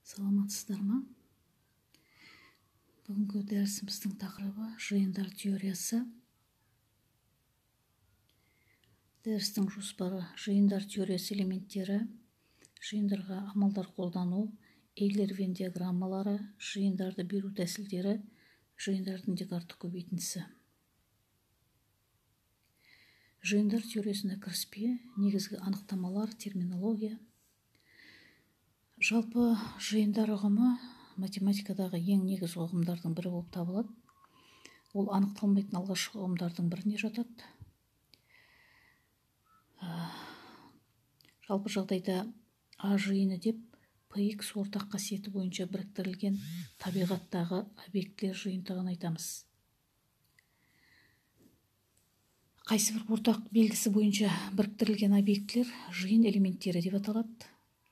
Саламатсыздар ма? Бүгінгі дәрісіміздің тақырыбы жиындар теориясы. Дәрістің жоспары: жиындар теориясы элементтері, жиындарға амалдар қолдану, эйлер вен диаграммалары, жиындарды беру тәсілдері, жиындардың декарттық көбейтіндісі. Жиындар теориясына кіріспе, негізгі анықтамалар, терминология. Жалпы жиындар ұғымы математикадағы ең негізгі ұғымдардың бірі болып табылады. Ол анықталмайтын алғашқы ұғымдардың біріне жатады. Жалпы жағдайда А жиыны деп px ортақ қасиеті бойынша біріктірілген табиғаттағы объектілер жиынтығын айтамыз. Қайсы бір ортақ белгісі бойынша біріктірілген объектілер жиын элементтері деп аталады.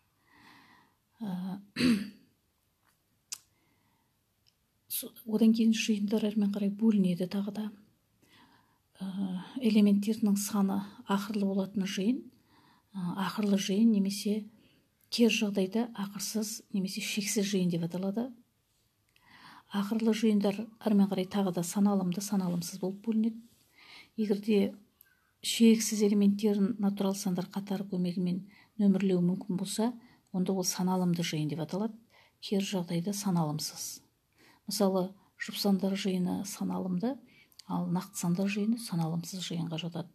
Одан кейін жиындар әрмен қарай бөлінеді тағы да. Элементтерінің саны ақырлы болатын жиын, ақырлы жиын немесе кер жағдайда ақырсыз немесе шексіз жиын деп аталады. Ақырлы жиындар әрмен қарай тағы да саналымды, саналымсыз болып бөлінеді. Егерде шексіз элементтерін натурал сандар қатары көмегімен нөмірлеу мүмкін болса, онда ол саналымды жиын деп аталады. Кер жағдайда саналымсыз. Мысалы, жұп сандар жиыны саналымды, ал нақты сандар жиыны саналымсыз жиынға жатады.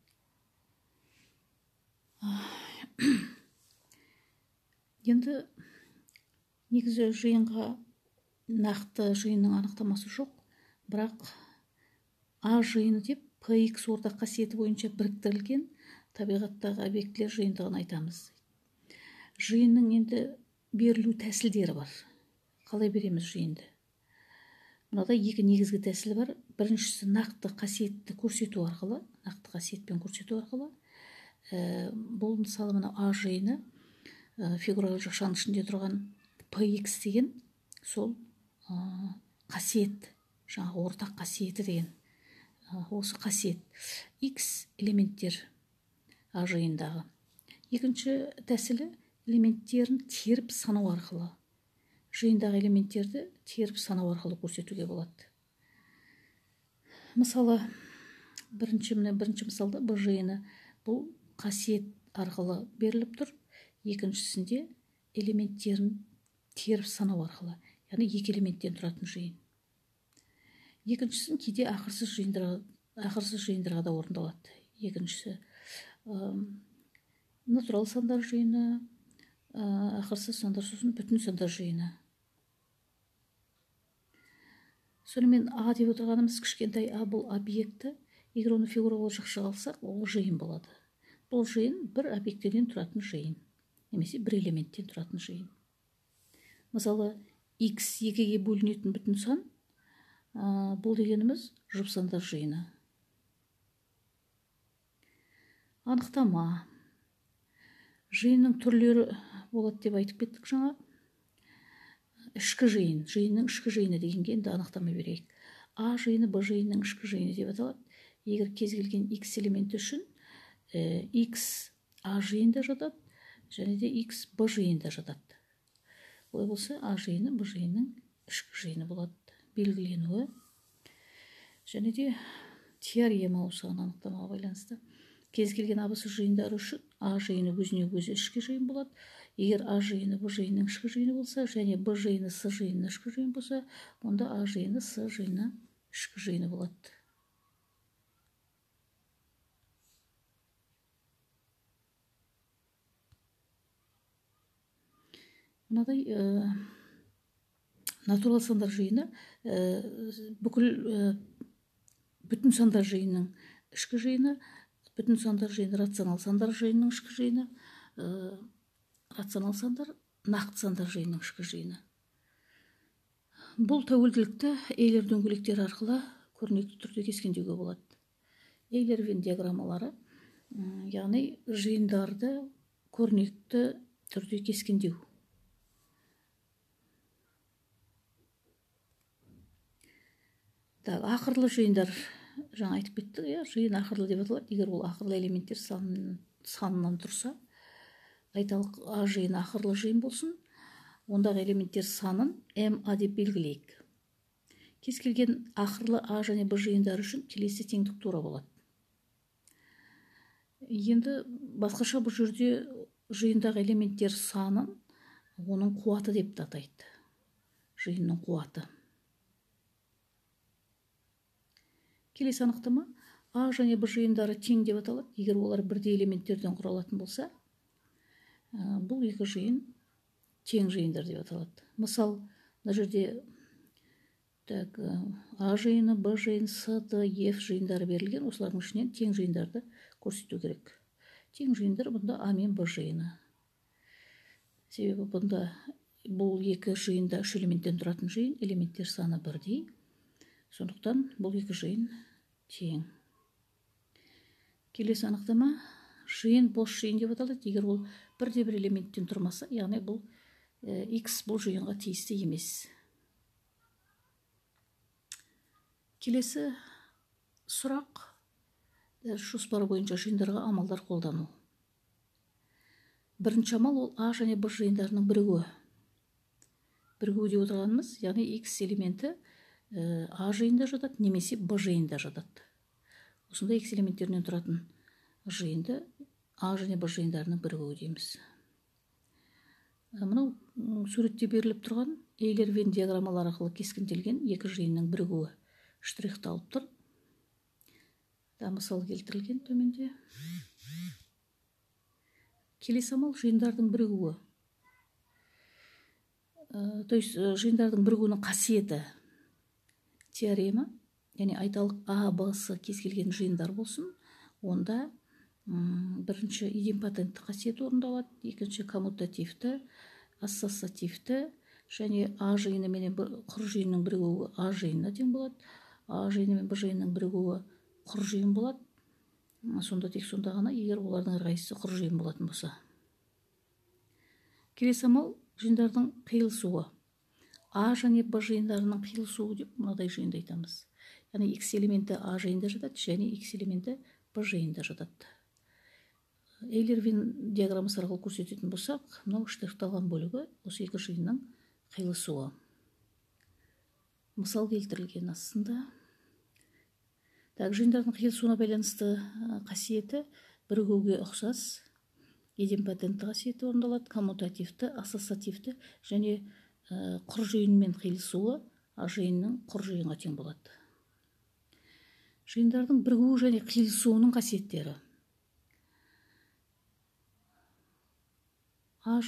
Енді негізі жиынға нақты жиынның анықтамасы жоқ, бірақ А жиыны деп px ортақ қасиеті бойынша біріктірілген табиғаттағы объектілер жиынтығын айтамыз. Жиынның енді берілу тәсілдері бар. Қалай береміз жиынды? Мынада екі негізгі тәсілі бар. Біріншісі нақты қасиетті көрсету арқылы, нақты қасиетпен көрсету арқылы. Бұл мысалы мына А жиыны фигуралы жақшаның ішінде тұрған px деген сол қасиет, жаңағы ортақ қасиеті деген осы қасиет. X элементтер А жиындағы. Екінші тәсілі элементтерін теріп санау арқылы. Жиындағы элементтерді теріп санау арқылы көрсетуге болады. Мысалы, бірінші мысалда Б жиыны бұл қасиет арқылы беріліп тұр. Екіншісінде элементтерін теріп санау арқылы, яғни екі элементтен тұратын жиын. Екіншісін кейде ақырсыз жиындарға да орындалады. Екіншісі натурал сандар жиыны, ақырсыз сандар, сосын бүтін сандар жиыны. Сонымен А деп отырғанымыз кішкентай А бұл объекті, егер оны фигуралы жақшаға алсақ, ол жиын болады. Бұл жиын бір объектіден тұратын жиын, немесе бір элементтен тұратын жиын. Мысалы, X екіге бөлінетін бүтін сан, бұл дегеніміз жұп сандар жиыны. Анықтама. Жиынның түрлері болады деп айтып кеттік жаңа. Ішкі жиын, жиынның ішкі жиыны дегенге енді анықтама берейік. А жиыны Б жиынның ішкі жиыны деп аталады. Егер кез келген X элементі үшін X А жиында жатады, және де X Б жиында жатады. Олай болса, А жиыны Б жиынның ішкі жиыны болады. Белгіленуі. Және де теорема осыған анықтамаға байланысты. Кез келген абысыз жиындар үшін А жиыны өзіне өзі ішкі жиын болады. Егер А жиыны Б жиынның ішкі жиыны болса, және Б жиыны С жиынның ішкі жиын болса, онда А жиыны С жиынның ішкі жиыны болады. Мынадай натурал сандар жиыны бүкіл бүтін сандар жиынның ішкі жиыны, бүтін сандар жиыны рационал сандар жиынның ішкі жиыны, рационал сандар нақты сандар жиынның ішкі жиыны. Бұл тәуелділікті эйлер дөңгелектері арқылы көрнекті түрде кескіндеуге болады. Эйлер вен диаграммалары, яғни жиындарды көрнекті түрде кескіндеу. Ақырлы жиындар, жаңа айтып кеттік, жиын ақырлы деп аталады. Егер ол ақырлы элементтер санынан тұрса, айталық А жиын ақырлы жиын болсын, ондағы элементтер санын ма деп белгілейік. Кез келген ақырлы а және б жиындары үшін келесі теңдік тура болады. Енді басқаша бұл жерде жиындағы элементтер санын оның қуаты деп атайды. Жиынның қуаты. Келесі анықтама: а және б жиындары тең деп аталады. Егер олар бірдей элементтерден құралатын болса, бұл екі жиын тең жиындар деп аталады. Мысал, мына жерде а жиыны, б жиын, с, д, ф жиындары берілген. Осылардың ішінен тең жиындарды көрсету керек. Тең жиындар бұнда а мен б жиыны. Себебі бұнда бұл екі жиында үш элементтен тұратын жиын, элементтер саны бірдей. Сондықтан бұл екі жиын тең. Келесі анықтама: жиын бос жиын деп аталады. Егер ол бірде бір элементтен тұрмаса, яғни бұл x бұл жиынға тиісті емес. Келесі сұрақ: жоспары бойынша жиындарға амалдар қолдану. Бірінші амал ол а және б жиындарының бірігуі. Бірігуі деп отырғанымыз, яғни x элементі а жиында жатады, немесе б жиында жатады. Осында x элементтерінен тұратын жиынды а және б жиындарының бірігуі дейміз. Мынау суретте беріліп тұрған Эйлер-Вен диаграммалар арқылы кескінделген екі жиынның бірігуі штрихталып тұр. Мысал келтірілген төменде. Келесі амал: жиындардың бірігуі. То есть жиындардың бірігуінің қасиеті. Теорема, яғни айталық а, б, с кез келген жиындар болсын, онда бірінші идемпотентті қасиет орындалады, екінші коммутативті, ассоциативті, және а жиыны мен құр жиынның бірігуі а жиынына тең болады. А жиыны мен б жиынның бірігуі құр жиын болады. Сонда тек сонда ғана, егер олардың әрқайсысы құр жиын болатын болса. Келесі амал: жиындардың қиылысуы. А және б жиындарының қиылысуы деп мынадай жиынды айтамыз. Яғни x элементі а жиында жатады және x элементі б жиында жатады. Эйлер-Вен диаграммасы арқылы көрсететін болсақ, мынау штрихталған бөлігі осы екі жиынның қиылысуы. Мысал келтірілген астында. Жиындардың қиылысуына байланысты қасиеті бірігуге ұқсас идемпотентті қасиеті орындалады, коммутативті, ассоциативті және құр жиынмен қиылысуы а жиынның құр жиынға тең болады. Жиындардың бірігуі және қиылысуының қасиеттері. А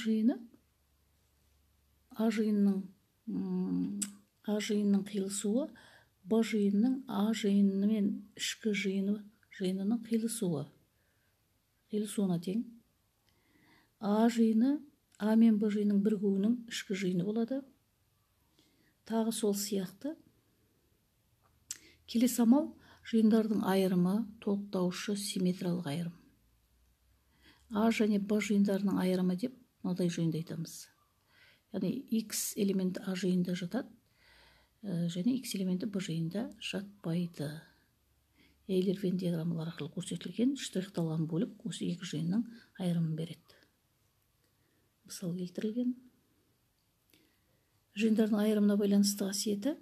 жиынның қиылысуы б жиынның а жиыны мен ішкі жиынының қиылысуына тең. А жиыны а мен б жиынның бірігуінің ішкі жиыны болады. Тағы сол сияқты. Келесі амал: жиындардың айырымы, толықтаушы симметриялық айырым. А және б жиындарының айырымы деп мынадай жиынды айтамыз. Яғни x элементі а жиында жатады және x элементі б жиында жатпайды. Эйлер-Вен диаграммалар арқылы көрсетілген штрихталған бөлік осы екі жиынның айырымын береді. Мысал келтірілген. Жиындардың айырымына байланысты қасиеті.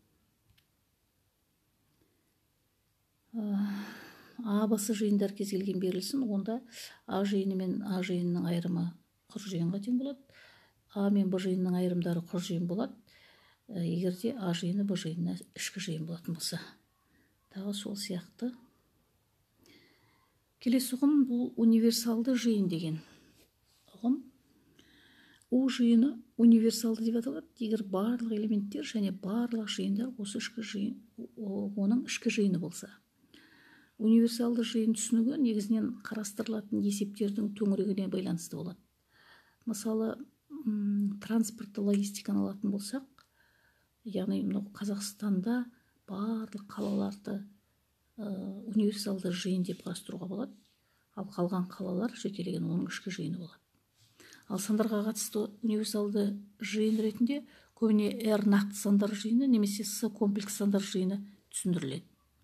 А, б, с жиындар кез келген берілсін, онда а жиыны мен а жиынының айырымы құр жиынға тең болады. А мен б жиынның айырымдары құр жиын болады, егерде а жиыны б жиынына ішкі жиын болатын болса. Тағы сол сияқты. Келесі ұғым бұл универсалды жиын деген ұғым. У жиыны универсалды деп аталады, егер барлық элементтер және барлық жиындар осы оның ішкі жиыны болса. Универсалды жиын түсінігі негізінен қарастырылатын есептердің төңірегіне байланысты болады. Мысалы, транспортты логистиканы алатын болсақ, яғни Қазақстанда барлық қалаларды универсалды жиын деп қарастыруға болады, ал қалған қалалар жекелеген оның ішкі жиыны болады. Ал сандарға қатысты универсалды жиын ретінде көбіне R нақты сандар жиыны немесе S комплекс сандар жиыны түсіндіріледі.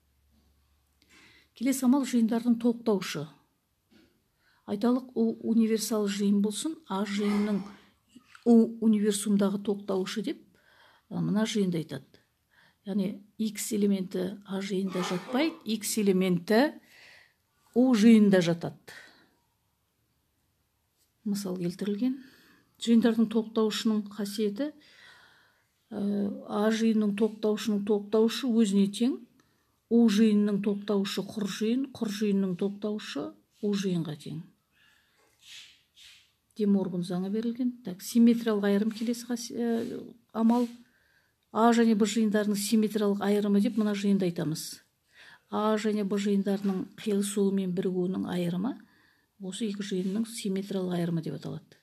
Келесі амал: жиындардың толықтаушы. Айталық универсал жиын болсын, а жиынның универсумдағы тоқтауышы деп мына жиында айтады. Яғни X элементі А жиында жатпайды, X элементі U жиында жатады. Мысал келтірілген. Жиындардың тоқтаушының қасиеті А жиынның тоқтаушы өзіне тең, U жиынның тоқтаушы құр жиынның тоқтаушы U жиынға тең. Де Морган заңы берілген. Симметриялық айырым келесі амал. А және Б жиындарының симметриялық айырымы деп мына жиында айтамыз. А және Б жиындарының қиылысуы мен бірігуінің айырымы осы екі жиынның симметриялық айырымы деп аталады.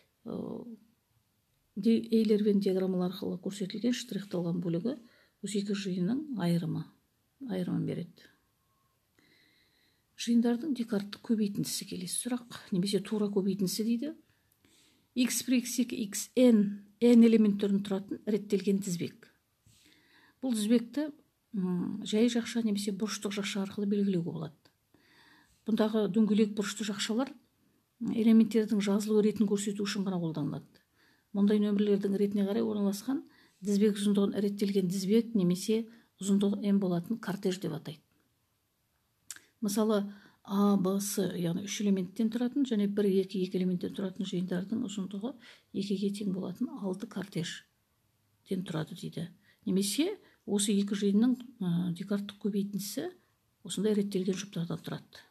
Эйлер-Вен диаграммалары арқылы көрсетілген штрихталған бөлігі осы екі жиынның айырымын береді. Жиындардың декарттық көбейтіндісі келесі сұрақ, немесе тура көбейтіндісі дейді. X бір X n элементтерін тұратын реттелген тізбек. Бұл тізбекті жай жақша немесе бұрыштық жақша арқылы белгілеуге болады. Бұндағы дөңгелек бұрышты жақшалар элементтердің жазылу ретін көрсету үшін ғана қолданылады. Мұндай нөмірлердің ретіне қарай орналасқан тізбек ұзындығын реттелген тізбек немесе ұзындығы n болатын кортеж деп атайды. Мысалы, А, Б, С, яғни 3 элементтен тұратын және 1, 2, 2 элементтен тұратын жиындардың ұзындығы 2-ге тең болатын 6 кортежден тұрады дейді. Немесе осы екі жиынның декарттық көбейтіндісі осындай реттелген жұптардан тұрады.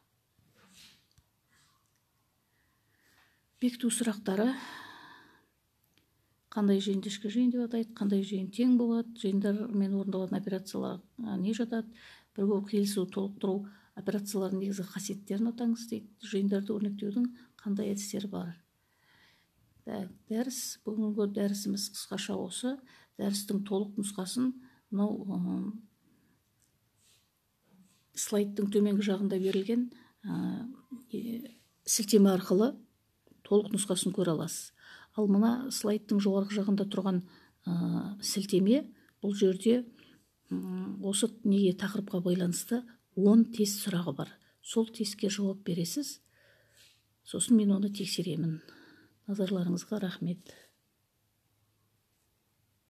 Бекіту сұрақтары. Қандай жиынды ішкі жиын деп атайды, қандай жиын тең болады, жиындармен орындалатын операциялар не жатады, бірігу, қиылысу, толықтыру операциялардың негізгі қасиеттерін атаңыз дейді. Жиындарды өрнектеудің қандай әдістері бар. Дәріс, бүгінгі дәрісіміз қысқаша осы. Дәрістің толық нұсқасын мынау слайдтың төменгі жағында берілген сілтеме арқылы толық нұсқасын көре аласыз. Ал мына слайдтың жоғарғы жағында тұрған сілтеме, бұл жерде осы неге тақырыпқа байланысты 10 тест сұрағы бар. Сол тестке жауап бересіз. Сосын мен оны тексеремін. Назарларыңызға рахмет.